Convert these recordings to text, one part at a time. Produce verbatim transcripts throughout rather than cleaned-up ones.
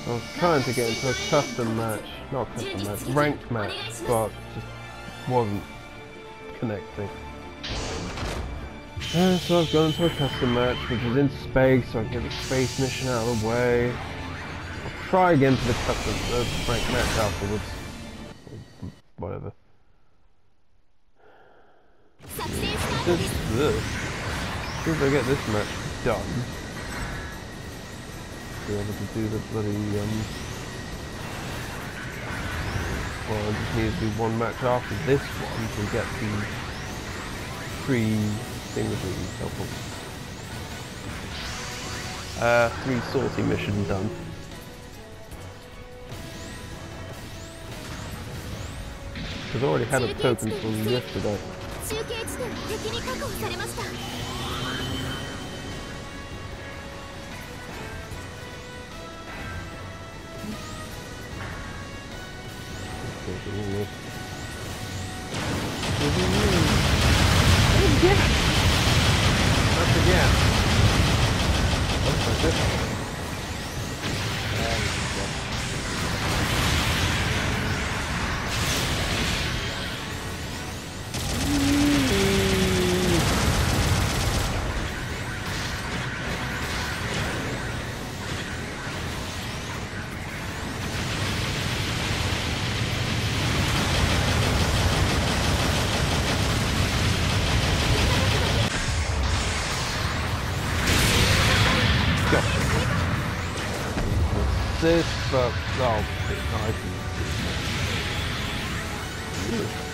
I was trying to get into a custom match, not a custom match, ranked match, but just wasn't connecting. Uh, so I've gone into a custom match, which is in space, so I can get the space mission out of the way. I'll try again for the custom uh, ranked match afterwards. Whatever. Just this. As soon as I get this match done, be able to do the bloody um. Well, I just need to do one match after this one to get the three thingamaboos helpful. Uh, three sortie mission done. Because I already had a token from yesterday. Again! That's again. That's it. This, but oh, I can.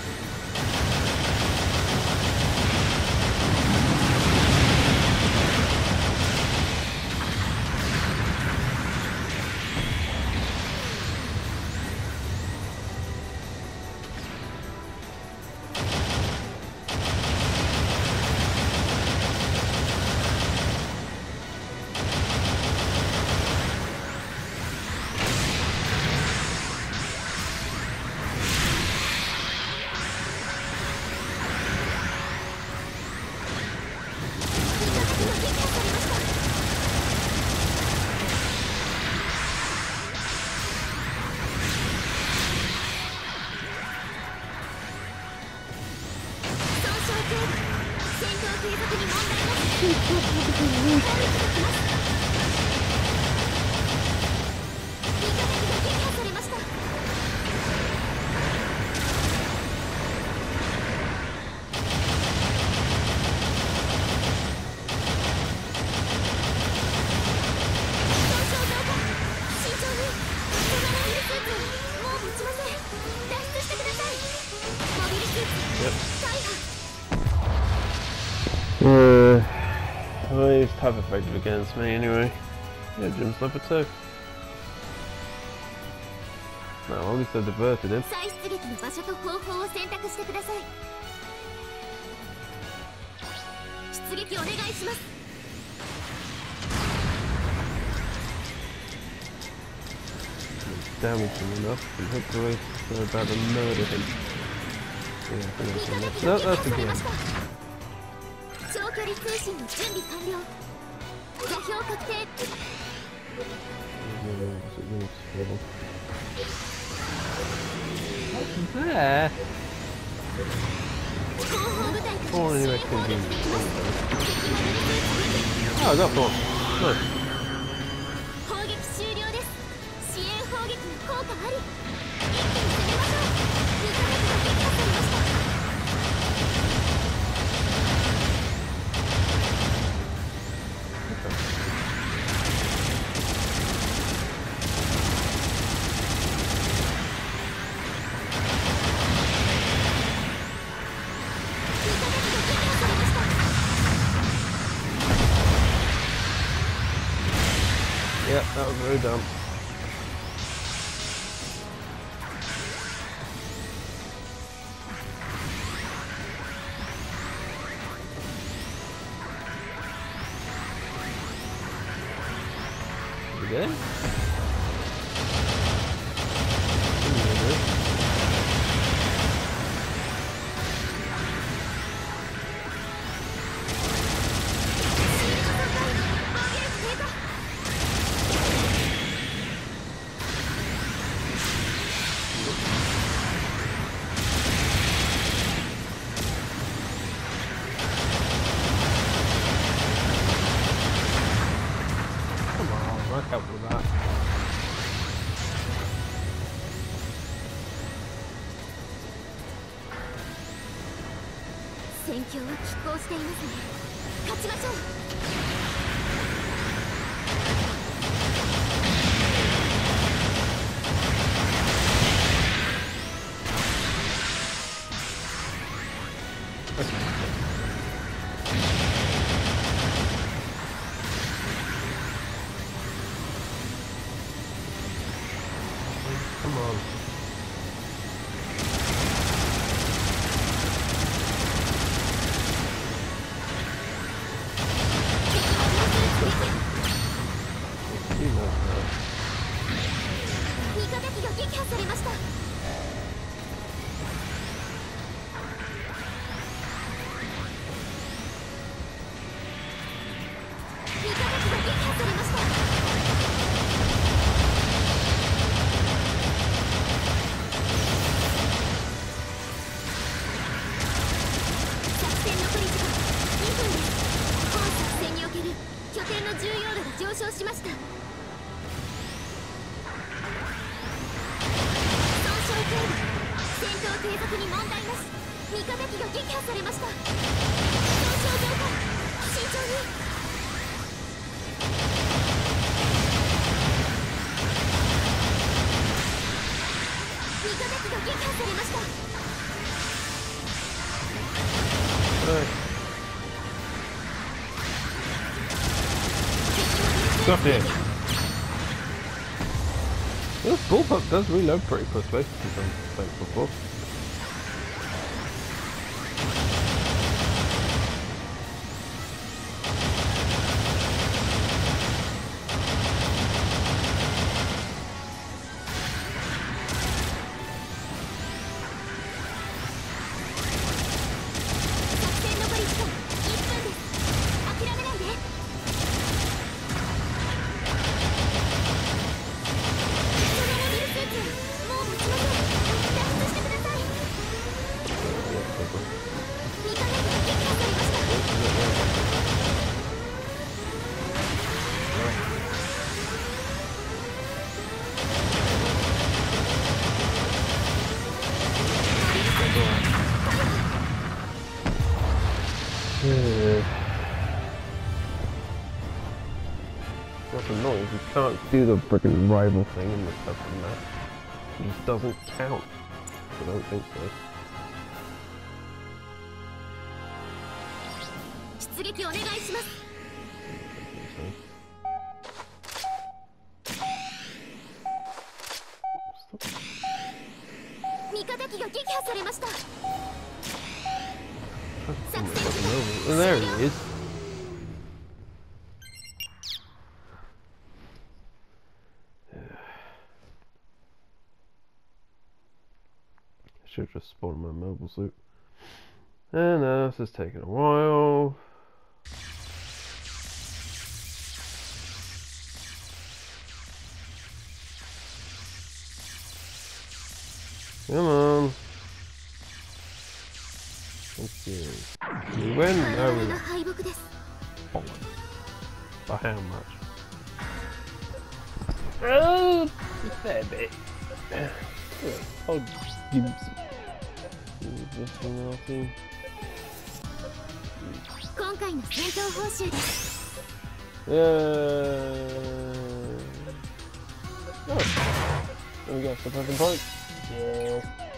Uh, well, he's type effective against me anyway. Yeah, Jim's level two. No, at least I diverted him. Damage him enough, and hopefully they're about to murder him. Yeah, I think that's no, that's again. What's there? Oh, anyway, convenient. Oh, I got thought. Nice. Yep, that was very dumb. You good? I'd help with that. 戦況は拮抗していますね。勝ちましょう。 Come on. You know that. 味方機が撃破されました。味方機が撃破されました。作戦残り時間にふんです。本作戦における拠点の重要度が上昇しました。損傷程度、戦闘継続に問題なし。味方機が撃破されました。損傷増加、慎重に。味方機が撃破されました。 Stop it! This bullpup does reload pretty quickly, as I've said before. What's annoying is you can't do the frickin' rival thing in the custom map. It just doesn't count. I don't think so. 出撃お願いします。味方機が撃破されました。作戦時間 Oh, there he is. Should have just spawned my mobile suit. And uh, this is taking a while. Come on. Thank you. You win? No, we oh, by how much? Oh, a fair bit. I'll give you this one, I'll see. 今回の戦闘報酬です。 Yeah. Oh, there we go. Surprising point. Yeah.